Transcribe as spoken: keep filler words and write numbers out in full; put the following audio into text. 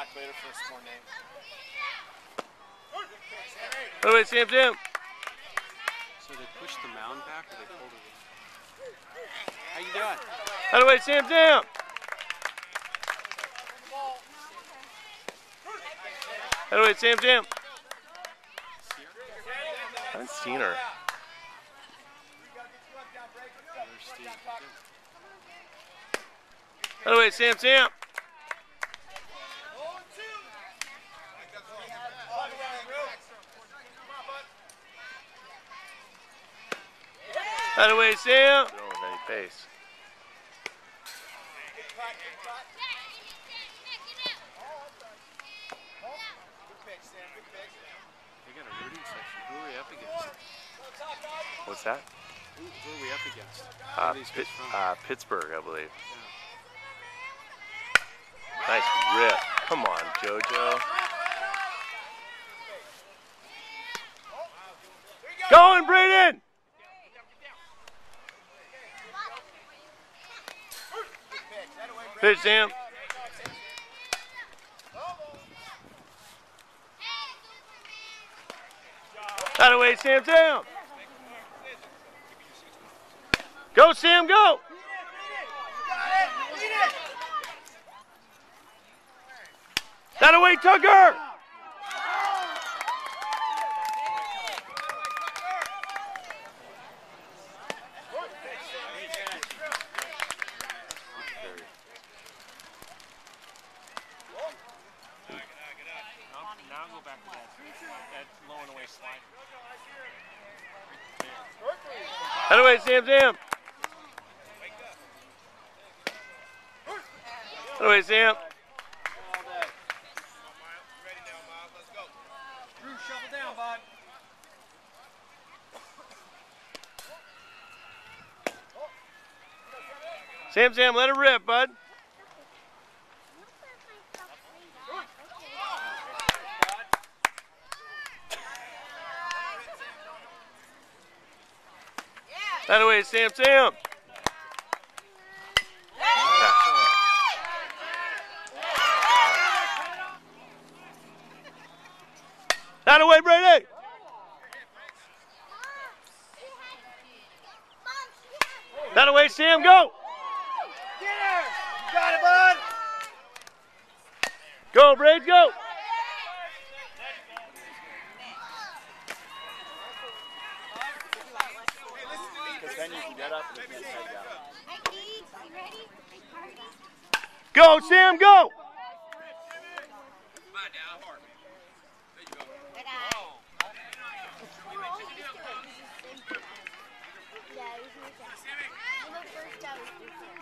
back later for a score name. By the way, Sam, Sam. So they pushed the mound back or they pulled it in? How you doing? By the way, Sam, Sam. By the way, Sam, Sam. I haven't seen her. By the way, Sam, Sam. By the way, Sam. Don't with any pace. They got a rooting section. Who are we up against? What's that? Who, who are we up against? Uh, Pit, uh, Pittsburgh, I believe. Yeah. Nice rip. Come on, JoJo. Going, Braden! Pitch, Sam. Out of the way, Sam, Sam. Go, Sam, go. Out of the way, Tucker. Now go back to that, that low and away slide. Out of the way, Sam, Sam. Out of the way, Sam. Drew, shovel down, bud. Sam, Sam, let it rip, bud. Out of the way, Sam, Sam. Out of the way, Brady. Out of the way, Sam, go. Get her. Got it, bud. Go, Brady, go. Then you can get up and you can head down. Go, Sam, go. Yeah,